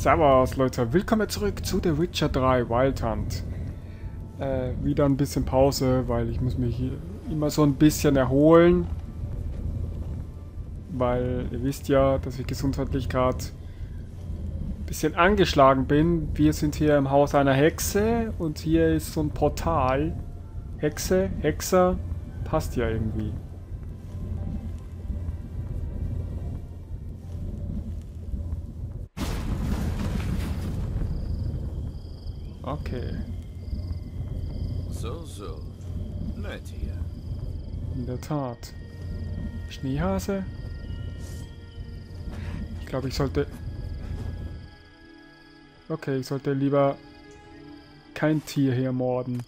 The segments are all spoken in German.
Servus Leute, willkommen zurück zu The Witcher 3 Wild Hunt. Wieder ein bisschen Pause, weil ich muss mich hier immer so ein bisschen erholen. Weil ihr wisst ja, dass ich gesundheitlich gerade ein bisschen angeschlagen bin. Wir sind hier im Haus einer Hexe und hier ist so ein Portal. Hexe, Hexer, passt ja irgendwie. Okay, So. Nett hier. in der Tat. Schneehase? Ich glaube, ich sollte... Okay, ich sollte lieber kein Tier hier morden.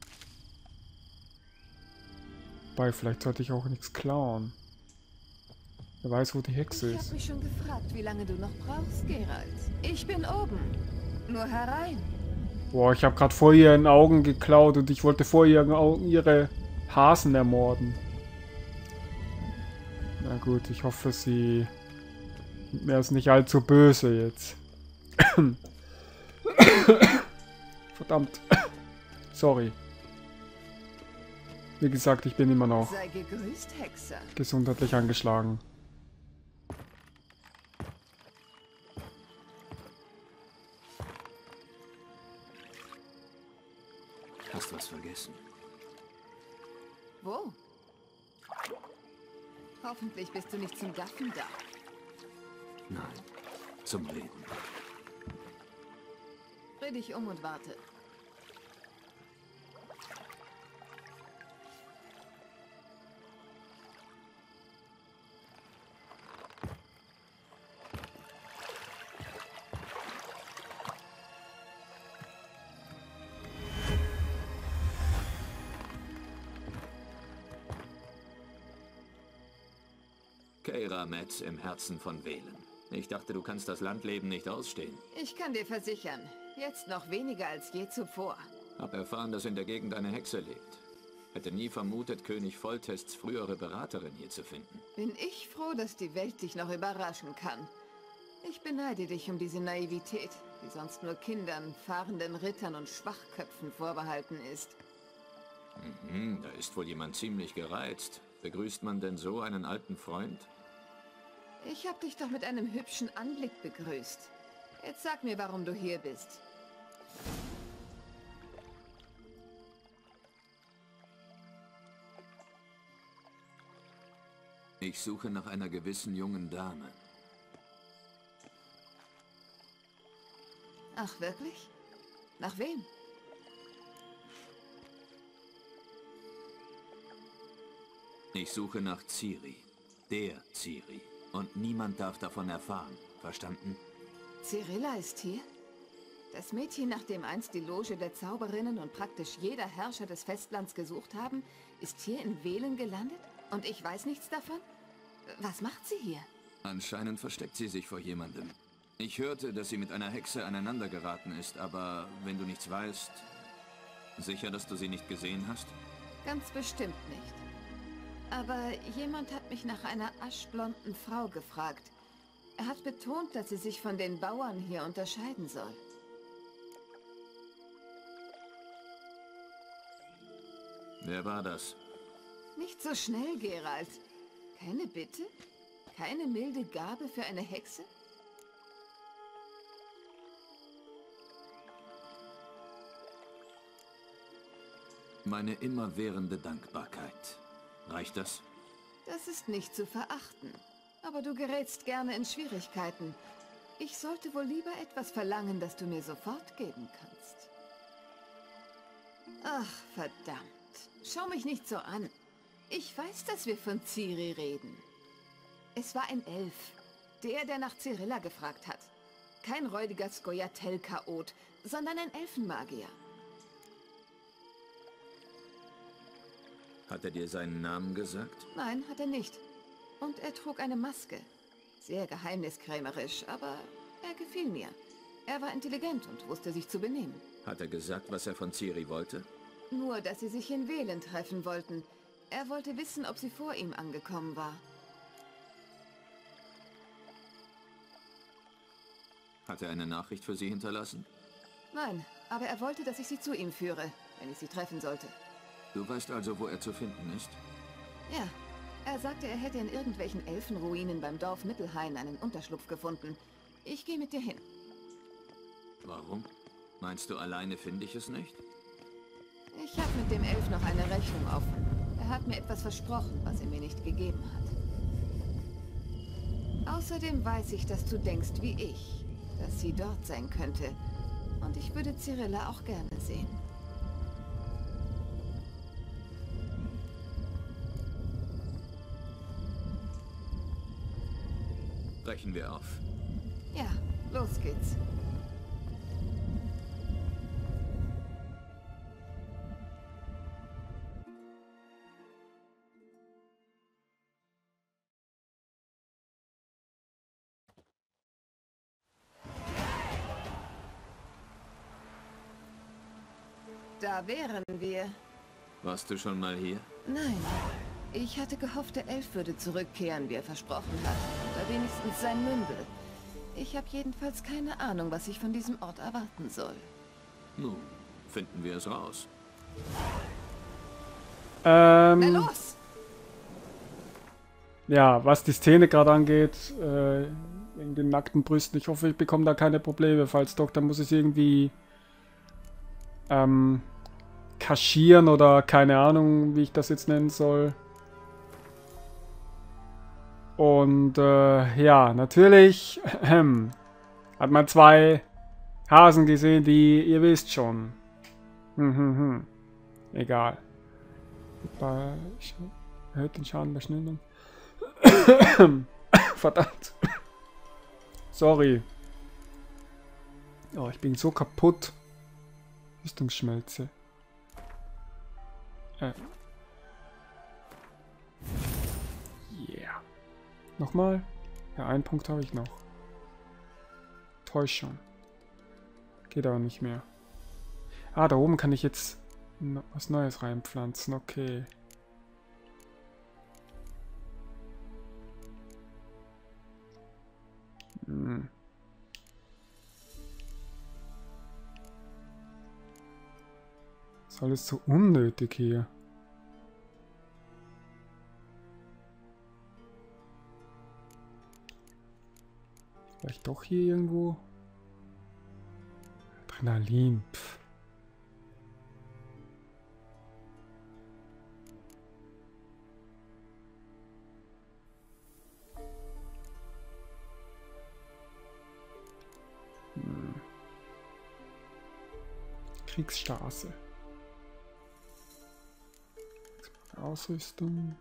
Wobei, vielleicht sollte ich auch nichts klauen. Wer weiß, wo die Hexe Ich habe ist. mich schon gefragt, wie lange du noch brauchst, Geralt. Ich bin oben. Nur herein. Boah, ich habe gerade vor ihren Augen geklaut und ich wollte vor ihren Augen ihre Hasen ermorden. Na gut, ich hoffe, sie... Mir ist nicht allzu böse jetzt. Verdammt. Sorry. Wie gesagt, ich bin immer noch Sei gegrüßt, Hexer. gesundheitlich angeschlagen. Hast was vergessen? Wo? Hoffentlich bist du nicht zum Gaffen da. Nein. Zum Reden. Dreh dich um und warte. Keira Metz im Herzen von Velen. Ich dachte, du kannst das Landleben nicht ausstehen. Ich kann dir versichern, jetzt noch weniger als je zuvor. Hab erfahren, dass in der Gegend eine Hexe lebt. Hätte nie vermutet, König Foltests frühere Beraterin hier zu finden. Bin ich froh, dass die Welt dich noch überraschen kann. Ich beneide dich um diese Naivität, die sonst nur Kindern, fahrenden Rittern und Schwachköpfen vorbehalten ist. Da ist wohl jemand ziemlich gereizt. Begrüßt man denn so einen alten Freund? Ich hab dich doch mit einem hübschen Anblick begrüßt. Jetzt sag mir, warum du hier bist. Ich suche nach einer gewissen jungen Dame. Ach, wirklich? Nach wem? Ich suche nach Ciri. Der Ciri. Und niemand darf davon erfahren. Verstanden? Cirilla ist hier? Das Mädchen, nach dem einst die Loge der Zauberinnen und praktisch jeder Herrscher des Festlands gesucht haben, ist hier in Velen gelandet? Und ich weiß nichts davon? Was macht sie hier? Anscheinend versteckt sie sich vor jemandem. Ich hörte, dass sie mit einer Hexe aneinander geraten ist, aber wenn du nichts weißt... Sicher, dass du sie nicht gesehen hast? Ganz bestimmt nicht. Aber jemand hat mich nach einer aschblonden Frau gefragt. Er hat betont, dass sie sich von den Bauern hier unterscheiden soll. Wer war das? Nicht so schnell, Geralt. Keine Bitte? Keine milde Gabe für eine Hexe? Meine immerwährende Dankbarkeit. Reicht das? Das ist nicht zu verachten. Aber du gerätst gerne in Schwierigkeiten. Ich sollte wohl lieber etwas verlangen, das du mir sofort geben kannst. Ach, verdammt. Schau mich nicht so an. Ich weiß, dass wir von Ciri reden. Es war ein Elf. Der nach Cirilla gefragt hat. Kein räudiger Scoia'tael-Chaot, sondern ein Elfenmagier. Hat er dir seinen Namen gesagt? Nein, hat er nicht. Und er trug eine Maske. Sehr geheimniskrämerisch, aber er gefiel mir. Er war intelligent und wusste sich zu benehmen. Hat er gesagt, was er von Ciri wollte? Nur, dass sie sich in Velen treffen wollten. Er wollte wissen, ob sie vor ihm angekommen war. Hat er eine Nachricht für Sie hinterlassen? Nein, aber er wollte, dass ich sie zu ihm führe, wenn ich sie treffen sollte. Du weißt also, wo er zu finden ist? Ja, er sagte, er hätte in irgendwelchen Elfenruinen beim Dorf Mittelhain einen Unterschlupf gefunden. Ich gehe mit dir hin. Warum? Meinst du, alleine finde ich es nicht? Ich habe mit dem Elf noch eine Rechnung offen. Er hat mir etwas versprochen, was er mir nicht gegeben hat. Außerdem weiß ich, dass du denkst wie ich, dass sie dort sein könnte. Und ich würde Cyrilla auch gerne sehen. Brechen wir auf. Ja, los geht's. Da wären wir. Warst du schon mal hier? Nein. Ich hatte gehofft, der Elf würde zurückkehren, wie er versprochen hat. Oder wenigstens sein Mündel. Ich habe jedenfalls keine Ahnung, was ich von diesem Ort erwarten soll. Nun, finden wir es raus. Na los! Ja, was die Szene gerade angeht, wegen den nackten Brüsten, ich hoffe, ich bekomme da keine Probleme. Falls doch, dann muss ich irgendwie kaschieren oder keine Ahnung, wie ich das jetzt nennen soll. Und ja, natürlich hat man zwei Hasen gesehen, die, ihr wisst schon. Egal. Ich erhöht den Schaden bei Schnellung. Verdammt. Sorry. Oh, ich bin so kaputt. Rüstungsschmelze. Yeah. Nochmal? Ja, einen Punkt habe ich noch. Täuschung. Geht aber nicht mehr. Ah, da oben kann ich jetzt was Neues reinpflanzen. Okay. Ist alles so unnötig hier. Vielleicht doch hier irgendwo? Adrenalin. Pff. Kriegsstraße. Ausrüstung.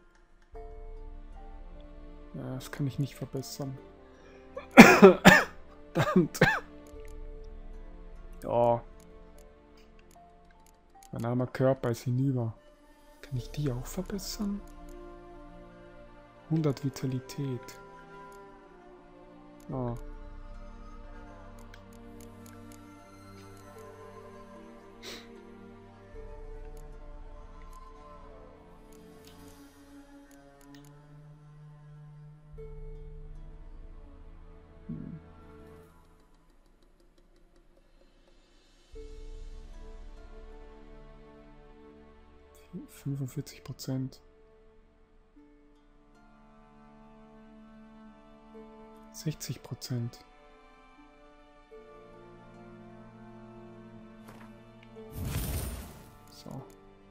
Ja, das kann ich nicht verbessern. Verdammt. Ja. Mein armer Körper ist hinüber. Kann ich die auch verbessern? 100 Vitalität. Oh. Hm. 45%. 60%. So.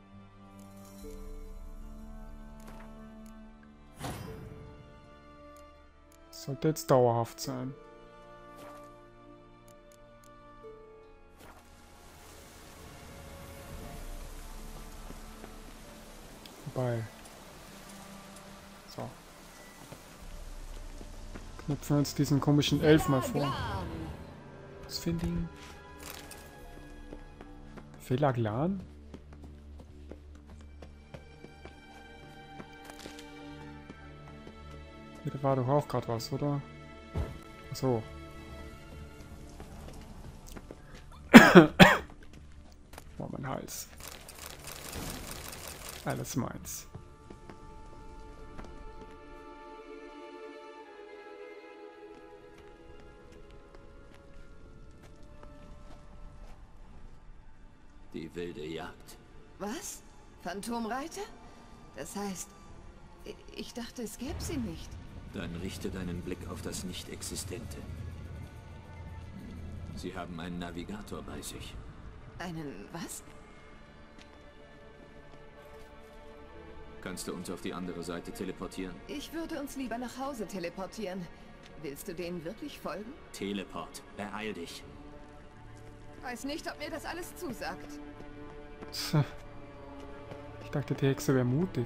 Das sollte jetzt dauerhaft sein. Wobei. So. Knüpfen wir uns diesen komischen Elf mal vor. Was finde ich? Felaglan? Hier, da war doch auch gerade was, oder? Achso. Oh, mein Hals. Alles meins. die wilde Jagd. Was? Phantomreiter? Das heißt, ich dachte, es gäbe sie nicht. Dann richte deinen Blick auf das Nicht-Existente. Sie haben einen Navigator bei sich. Einen was? Kannst du uns auf die andere Seite teleportieren? Ich würde uns lieber nach Hause teleportieren. Willst du denen wirklich folgen? Teleport, beeil dich. Weiß nicht, ob mir das alles zusagt. Tja. Ich dachte, die Hexe wäre mutig.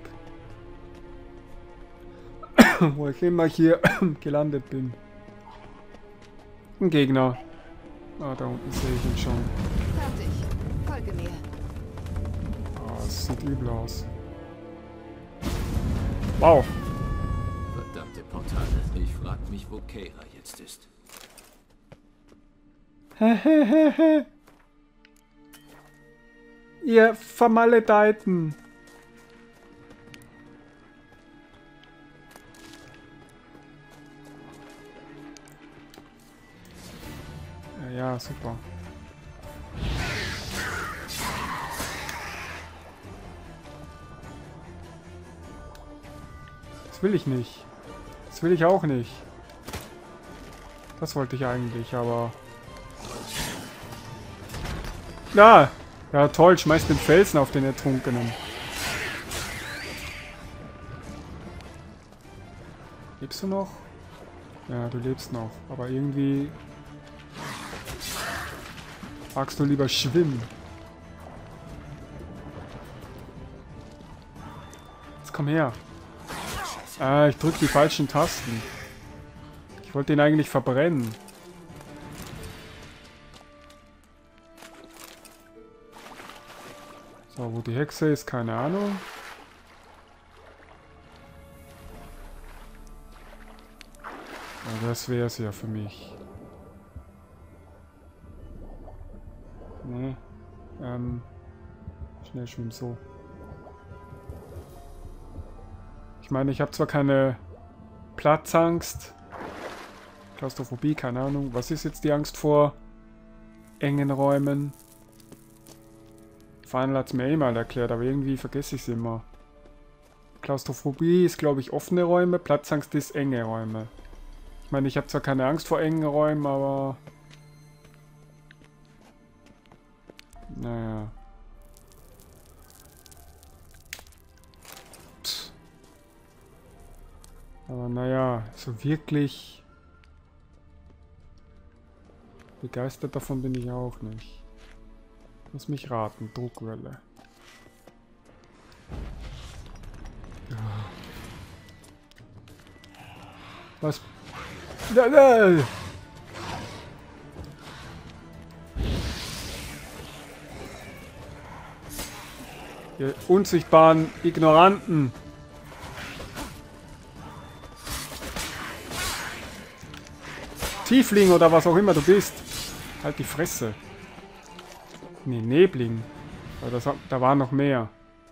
Wo ich immer hier gelandet bin. Ein Gegner. Ah, da unten sehe ich ihn schon. Fertig. Folge mir. Ah, es sieht übel aus. Wow. Verdammte Portale. Ich frag mich, wo Keira jetzt ist. Hehehehe. Ihr Vermaledeiten. Ja, super. Das will ich nicht. Das will ich auch nicht. Das wollte ich eigentlich, aber... Ja, ja toll, schmeißt den Felsen auf den Ertrunkenen. Lebst du noch? Ja, du lebst noch, aber irgendwie... Magst du lieber schwimmen? Jetzt komm her. Ah, ich drück die falschen Tasten. Ich wollte ihn eigentlich verbrennen. So, wo die Hexe ist, keine Ahnung. Ja, das wäre es ja für mich. Nee. Schnell schwimmen so. Ich meine, ich habe zwar keine Platzangst. Klaustrophobie, keine Ahnung. Was ist jetzt die Angst vor engen Räumen? Final hat es mir eh mal erklärt, aber irgendwie vergesse ich es immer. Klaustrophobie ist, glaube ich, offene Räume. Platzangst ist enge Räume. Ich meine, ich habe zwar keine Angst vor engen Räumen, aber... Naja. Pff. Aber naja, so wirklich begeistert davon bin ich auch nicht. Lass mich raten, Druckwelle. Ja. Was? Ihr unsichtbaren Ignoranten. Tiefling oder was auch immer du bist. Halt die Fresse. Nee, Nebling. Aber da war noch mehr.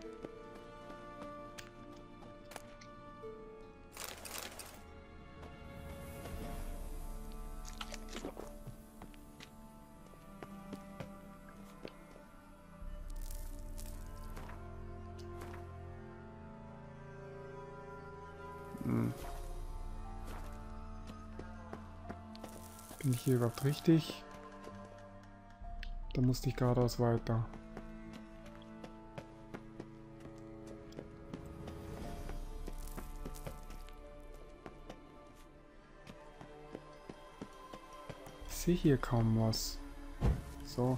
Bin ich hier überhaupt richtig? Da musste ich geradeaus weiter. Ich sehe hier kaum was. So.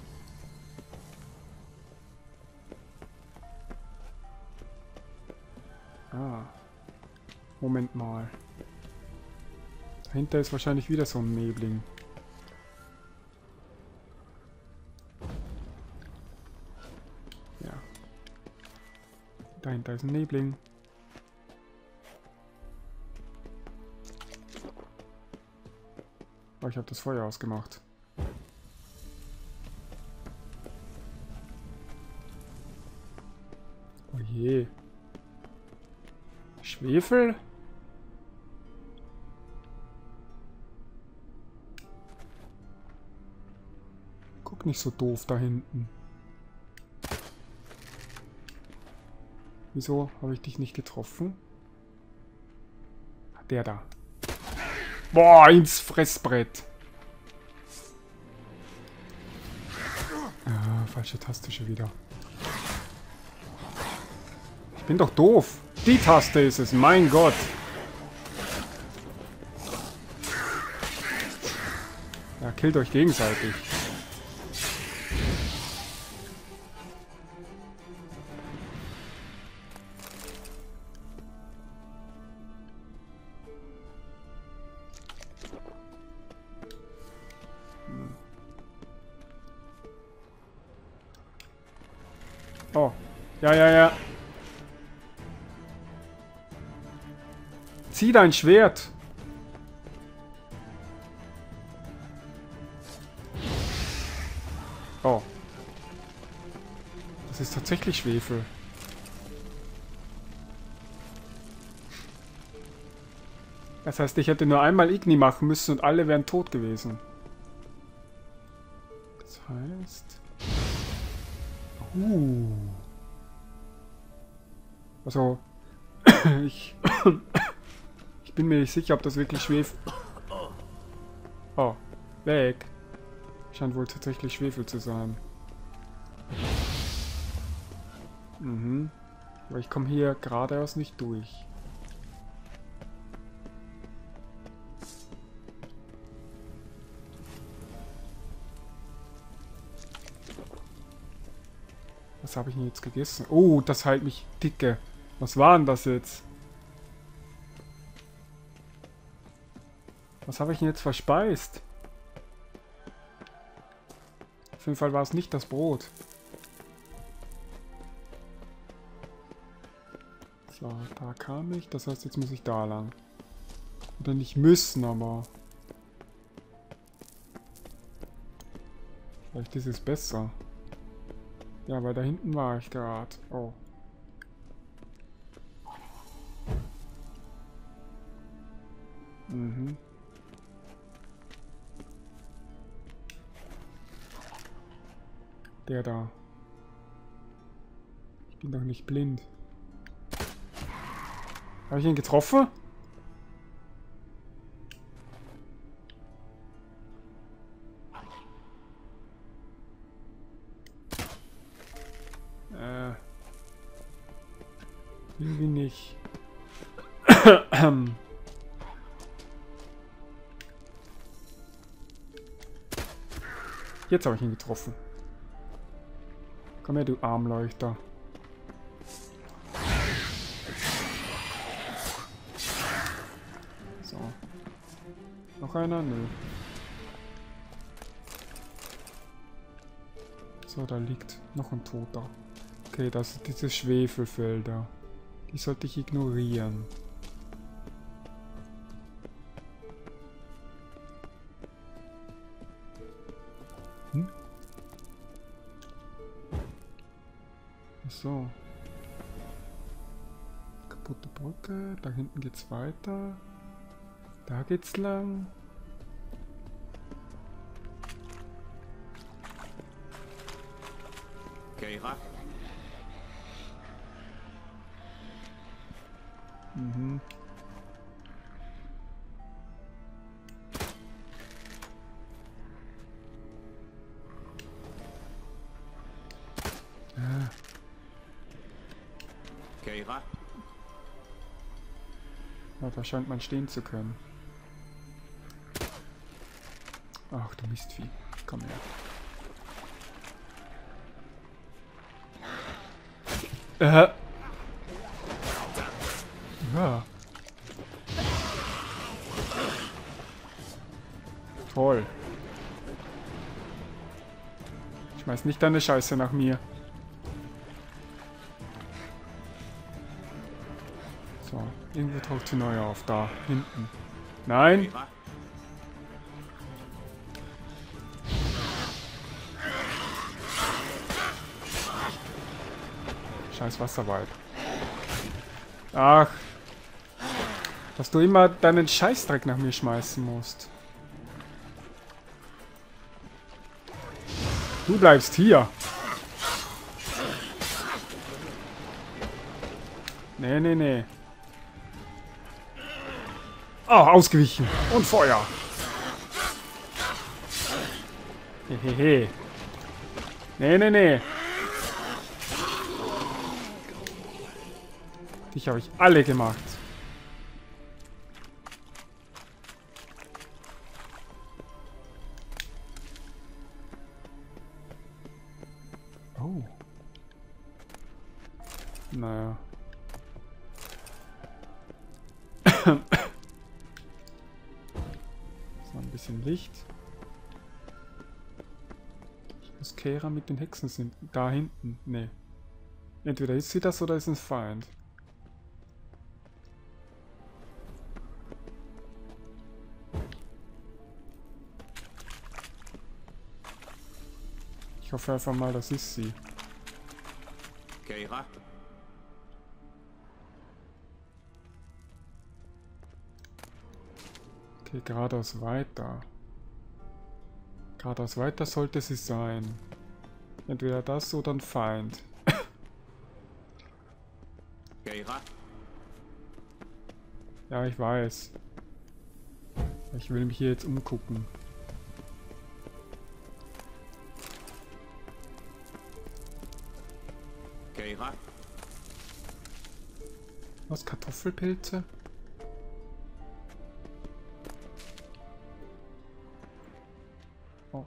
Ah. Moment mal. Dahinter ist wahrscheinlich wieder so ein Nebling. Ja. Dahinter ist ein Nebling. Oh, ich habe das Feuer ausgemacht. Oh je. Schwefel? Guck nicht so doof da hinten. Wieso habe ich dich nicht getroffen? Der da. Boah, ins Fressbrett. Ah, falsche Taste schon wieder. Ich bin doch doof. Die Taste ist es, mein Gott. Ja, killt euch gegenseitig. Oh. Ja, ja, ja. Zieh dein Schwert. Oh. Das ist tatsächlich Schwefel. Das heißt, ich hätte nur einmal Igni machen müssen und alle wären tot gewesen. Das heißt... Also... ich bin mir nicht sicher, ob das wirklich Schwefel... Oh. Weg. Scheint wohl tatsächlich Schwefel zu sein. Mhm. Aber ich komme hier geradeaus nicht durch. Was habe ich denn jetzt gegessen? Oh, das heilt mich dicke. Was war denn das jetzt? Was habe ich denn jetzt verspeist? Auf jeden Fall war es nicht das Brot. So, da kam ich. Das heißt, jetzt muss ich da lang. Oder nicht müssen, aber... Vielleicht ist es besser. Ja, weil da hinten war ich gerade. Oh. Mhm. Der da. Ich bin doch nicht blind. Habe ich ihn getroffen? Irgendwie nicht. Jetzt habe ich ihn getroffen. Komm her, du Armleuchter. So. Noch einer? Nö. So, da liegt noch ein Toter. Okay, das sind diese Schwefelfelder. Die sollte ich ignorieren. Hm? So. Kaputte Brücke. Da hinten geht's weiter. Da geht's lang. Keira? Mhm. Ah. Keira? Ja, da scheint man stehen zu können. Ach, du Mistvieh. Komm her. Ja. Toll. Schmeiß nicht deine Scheiße nach mir. So, irgendwo taucht sie neu auf. Da, hinten. Nein! Scheiß Wasserwald. Ach. Dass du immer deinen Scheißdreck nach mir schmeißen musst. Du bleibst hier. Nee, nee, nee. Oh, ausgewichen. Und Feuer. Hehehe. Nee, nee, nee. Dich habe ich alle gemacht. Oh. Naja. So, ein bisschen Licht. Ich muss Kera mit den Hexen sind. Da hinten. Nee. Entweder ist sie das oder ist ein Feind. Ich hoffe einfach mal, das ist sie. Keira? Okay, geradeaus weiter. Geradeaus weiter sollte sie sein. Entweder das oder ein Feind. Keira? Ja, ich weiß. Ich will mich hier jetzt umgucken. Keira? Was? Kartoffelpilze? Oh.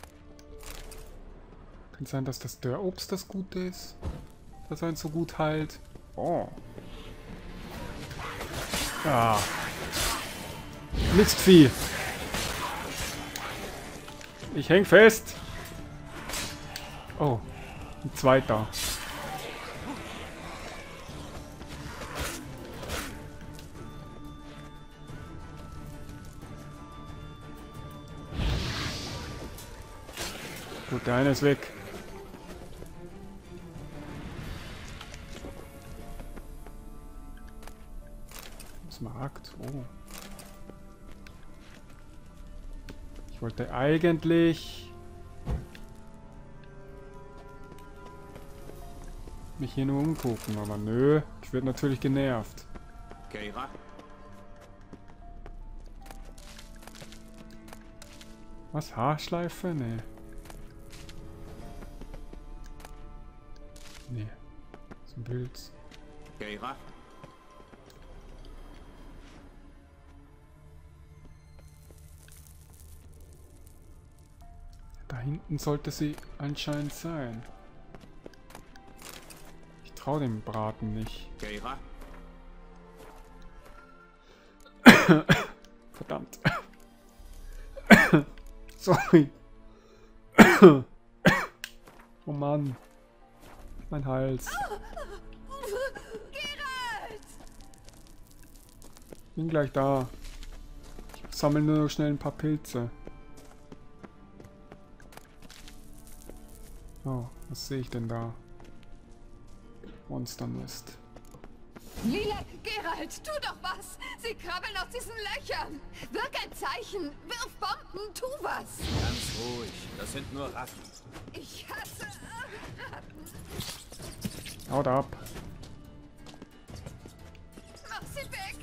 Kann sein, dass das Dörrobst das Gute ist? Das einen so gut heilt? Oh. Ah. Mistvieh. Ich häng fest. Oh. Ein zweiter. Gut, der eine ist weg. Smaragd. Oh. Ich wollte eigentlich mich hier nur umgucken, aber nö. Ich werde natürlich genervt. Keira? Was? Haarschleife? Nee. Nee. So ein Pilz. Keira? Da hinten sollte sie anscheinend sein. Ich traue dem Braten nicht. Keira? Verdammt. Sorry. Oh Mann. Mein Hals. Geralt! Bin gleich da. Ich sammle nur noch schnell ein paar Pilze. Oh, was sehe ich denn da? Monsternest. Lila, Geralt, tu doch was! Sie krabbeln aus diesen Löchern! Wirk ein Zeichen! Wirf Bomben! Tu was! Ganz ruhig. Das sind nur Ratten. Ich hasse Ratten! Haut ab. Mach sie weg!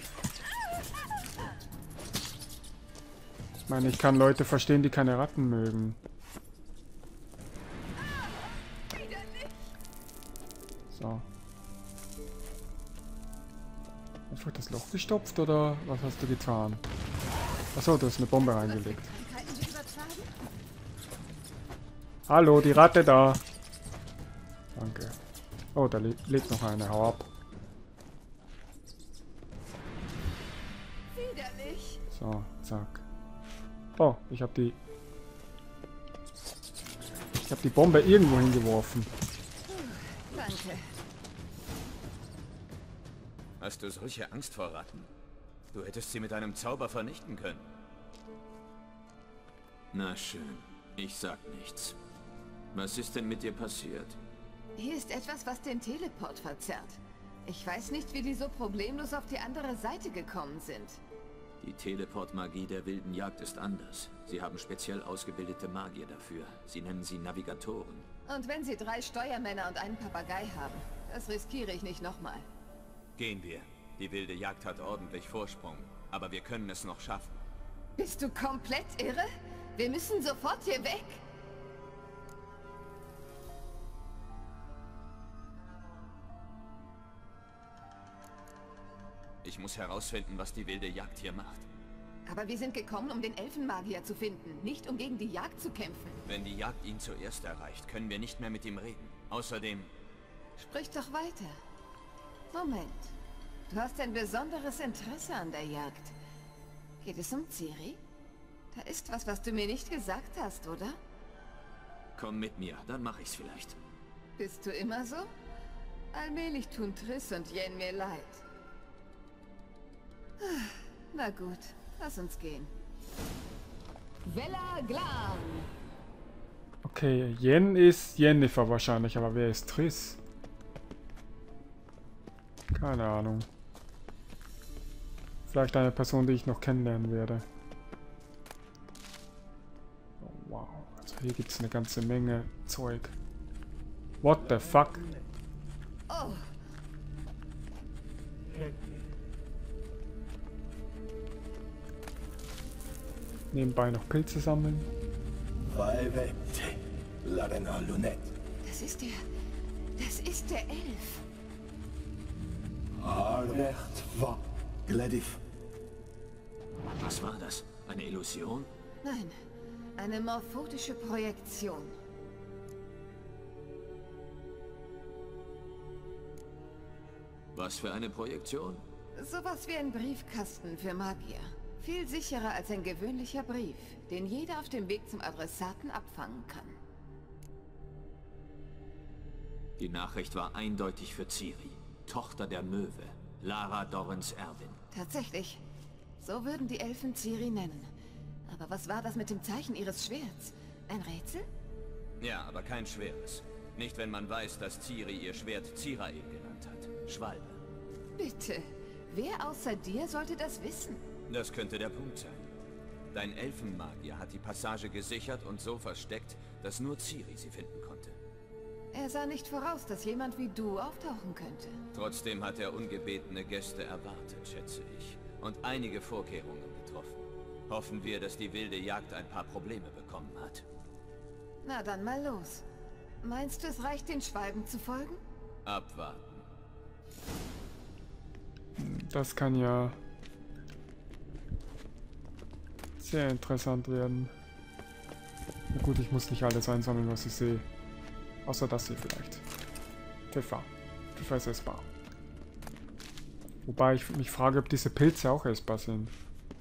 Ich meine, ich kann Leute verstehen, die keine Ratten mögen. Widerlich! So. Einfach das Loch gestopft oder was hast du getan? Achso, du hast eine Bombe reingelegt. Krankheiten sie übertragen? Hallo, die Ratte da. Danke. Oh, da lebt noch eine. Hau ab. Widerlich! So, zack. Oh, ich habe die Bombe irgendwo hingeworfen. Danke. Hast du solche Angst vor Ratten? Du hättest sie mit einem Zauber vernichten können. Na schön, ich sag nichts. Was ist denn mit dir passiert? Hier ist etwas, was den Teleport verzerrt. Ich weiß nicht, wie die so problemlos auf die andere Seite gekommen sind. Die Teleportmagie der wilden Jagd ist anders. Sie haben speziell ausgebildete Magier dafür. Sie nennen sie Navigatoren. Und wenn sie 3 Steuermänner und einen Papagei haben, das riskiere ich nicht nochmal. Gehen wir. Die wilde Jagd hat ordentlich Vorsprung, aber wir können es noch schaffen. Bist du komplett irre? Wir müssen sofort hier weg. Ich muss herausfinden, was die wilde Jagd hier macht. Aber wir sind gekommen, um den Elfenmagier zu finden, nicht um gegen die Jagd zu kämpfen. Wenn die Jagd ihn zuerst erreicht, können wir nicht mehr mit ihm reden. Außerdem... Sprich doch weiter. Moment. Du hast ein besonderes Interesse an der Jagd. Geht es um Ciri? Da ist was du mir nicht gesagt hast, oder? Komm mit mir, dann mache ich's vielleicht. Bist du immer so? Allmählich tun Triss und Yen mir leid. Na gut, lass uns gehen. Vela Glan! Okay, Yen ist Yennefer wahrscheinlich, aber wer ist Triss? Keine Ahnung. Vielleicht eine Person, die ich noch kennenlernen werde. Oh, wow. Also hier gibt es eine ganze Menge Zeug. What the fuck? Oh, Nebenbei noch Pilze sammeln. Vaevete, Larena Lunette. das ist der Elf. Arrecht va Gledif. Was war das? Eine Illusion? Nein, eine morphotische Projektion. Was für eine Projektion? Sowas wie ein Briefkasten für Magier. Viel sicherer als ein gewöhnlicher Brief, den jeder auf dem Weg zum Adressaten abfangen kann. Die Nachricht war eindeutig für Ciri, Tochter der Möwe, Lara Dorrens Erbin. Tatsächlich. So würden die Elfen Ciri nennen. Aber was war das mit dem Zeichen ihres Schwerts? Ein Rätsel? Ja, aber kein schweres. Nicht, wenn man weiß, dass Ciri ihr Schwert Zirael genannt hat. Schwalbe. Bitte. Wer außer dir sollte das wissen? Das könnte der Punkt sein. Dein Elfenmagier hat die Passage gesichert und so versteckt, dass nur Ciri sie finden konnte. Er sah nicht voraus, dass jemand wie du auftauchen könnte. Trotzdem hat er ungebetene Gäste erwartet, schätze ich. Und einige Vorkehrungen getroffen. Hoffen wir, dass die wilde Jagd ein paar Probleme bekommen hat. Na dann mal los. Meinst du, es reicht, den Schwalben zu folgen? Abwarten. Das kann ja sehr interessant werden. Na gut, ich muss nicht alles einsammeln, was ich sehe. Außer das hier vielleicht. Pfeffer. Pfeffer ist essbar. Wobei ich mich frage, ob diese Pilze auch essbar sind.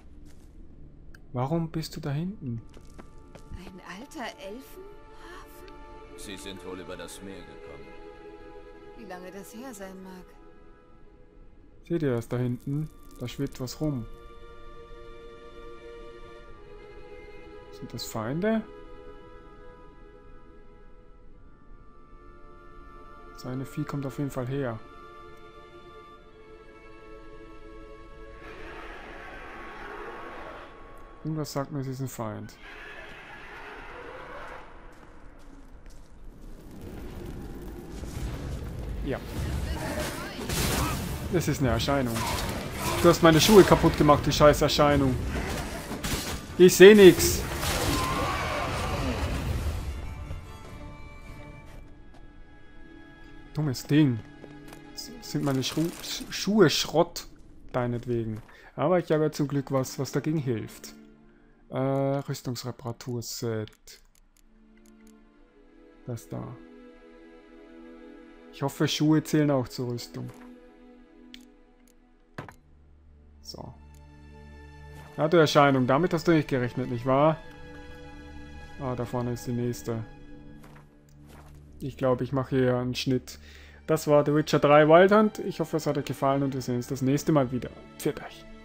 Warum bist du da hinten? Ein alter Elfenhafen? Sie sind wohl über das Meer gekommen. Wie lange das her sein mag. Seht ihr das da hinten? Da schwebt was rum. Sind das Feinde? Seine Vieh kommt auf jeden Fall her. Irgendwas sagt mir, es ist ein Feind. Ja. Das ist eine Erscheinung. Du hast meine Schuhe kaputt gemacht, die scheiß Erscheinung. Ich sehe nichts. Dummes Ding. Sind meine Schuhe Schrott, deinetwegen. Aber ich habe ja zum Glück was dagegen hilft. Rüstungsreparaturset. Das da. Ich hoffe, Schuhe zählen auch zur Rüstung. So. Hatte Erscheinung. Damit hast du nicht gerechnet, nicht wahr? Ah, da vorne ist die nächste. Ich glaube, ich mache hier einen Schnitt. Das war The Witcher 3 Wild Hunt. Ich hoffe, es hat euch gefallen und wir sehen uns das nächste Mal wieder. Pfiat euch.